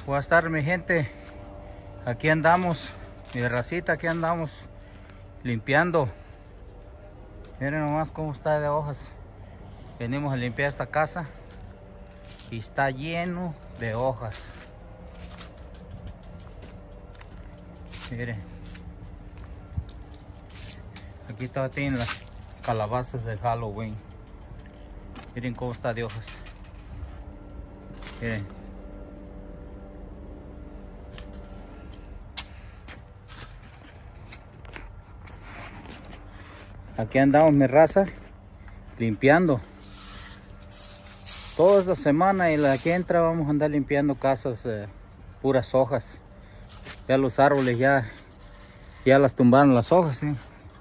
Buenas tardes, mi gente. Aquí andamos, mi racita, aquí andamos limpiando. Miren nomás cómo está de hojas. Venimos a limpiar esta casa y está lleno de hojas. Miren, aquí todavía tienen las calabazas de Halloween. Miren cómo está de hojas. Miren. Aquí andamos, mi raza, limpiando. Toda esta semana y la que entra vamos a andar limpiando casas, puras hojas. Ya los árboles ya las tumbaron las hojas, ¿sí?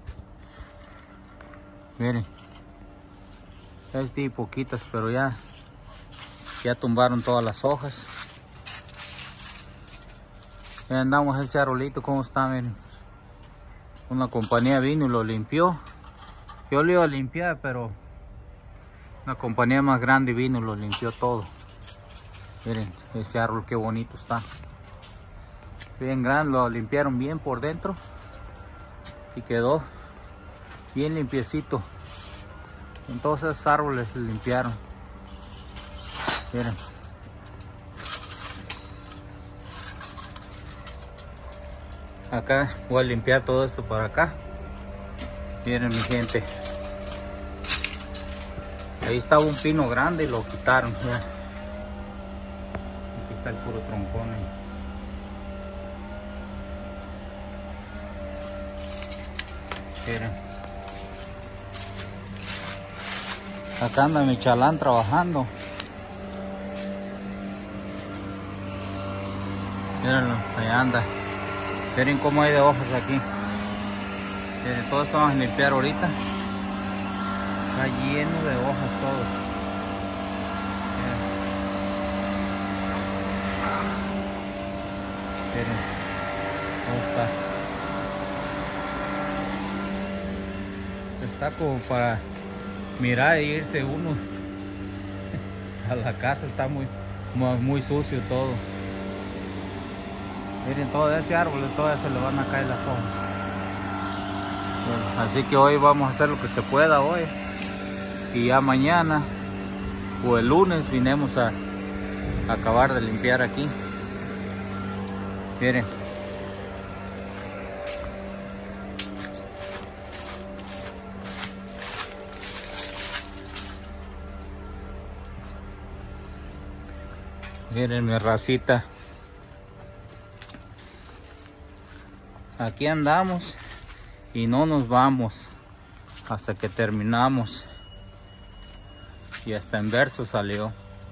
Miren. Hay poquitas, pero ya tumbaron todas las hojas. Ya andamos ese arbolito, ¿cómo está? Miren. Una compañía vino y lo limpió. Yo lo iba a limpiar, pero una compañía más grande vino y lo limpió todo. Miren ese árbol, qué bonito está. Bien grande, lo limpiaron bien por dentro y quedó bien limpiecito. Entonces esos árboles se limpiaron. Miren. Acá voy a limpiar todo esto para acá. Miren, mi gente. Ahí estaba un pino grande y lo quitaron. Ya. Aquí está el puro troncón. Miren. Acá anda mi chalán trabajando. Mírenlo, allá anda. Miren cómo hay de hojas aquí. Miren, todo esto vamos a limpiar ahorita. Está lleno de hojas todo. Miren cómo está. Está como para mirar e irse uno a la casa. Está muy sucio todo. Miren, todo ese árbol, todo se le van a caer las hojas. Bueno, así que hoy vamos a hacer lo que se pueda hoy. Y ya mañana o el lunes vinimos a acabar de limpiar aquí. Miren. Miren mi racita. Aquí andamos y no nos vamos hasta que terminamos. Y hasta en verso salió.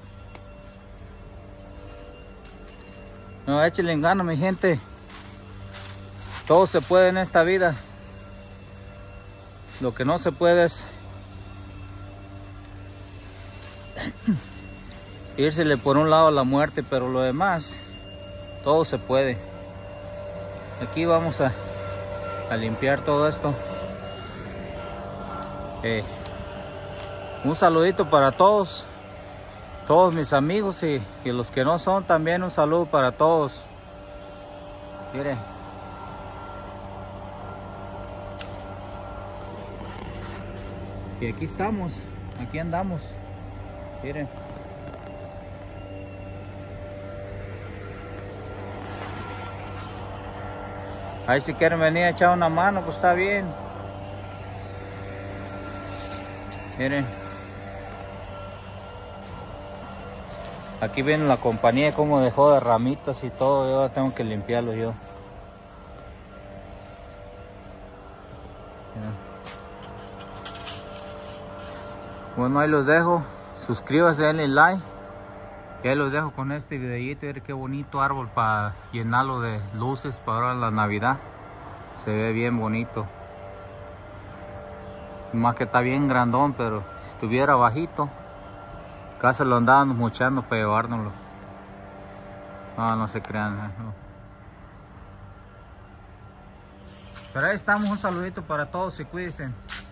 No, échenle gana, mi gente. Todo se puede en esta vida. Lo que no se puede es írsele por un lado a la muerte, pero lo demás, todo se puede. Aquí vamos a limpiar todo esto. Un saludito para todos mis amigos y los que no son, también un saludo para todos. Miren. Y aquí estamos, aquí andamos. Miren. Ahí si quieren venir a echar una mano, pues está bien. Miren. Aquí viene la compañía como dejó de ramitas y todo. Yo ahora tengo que limpiarlo yo. Miren. Bueno, ahí los dejo. Suscríbanse, denle like. Y ahí los dejo con este videito. Miren qué bonito árbol para llenarlo de luces para ahora la Navidad. Se ve bien bonito. Más que está bien grandón, pero si estuviera bajito, casi lo andábamos mochando para llevárnoslo. No se crean. No. Pero ahí estamos, un saludito para todos y cuídense.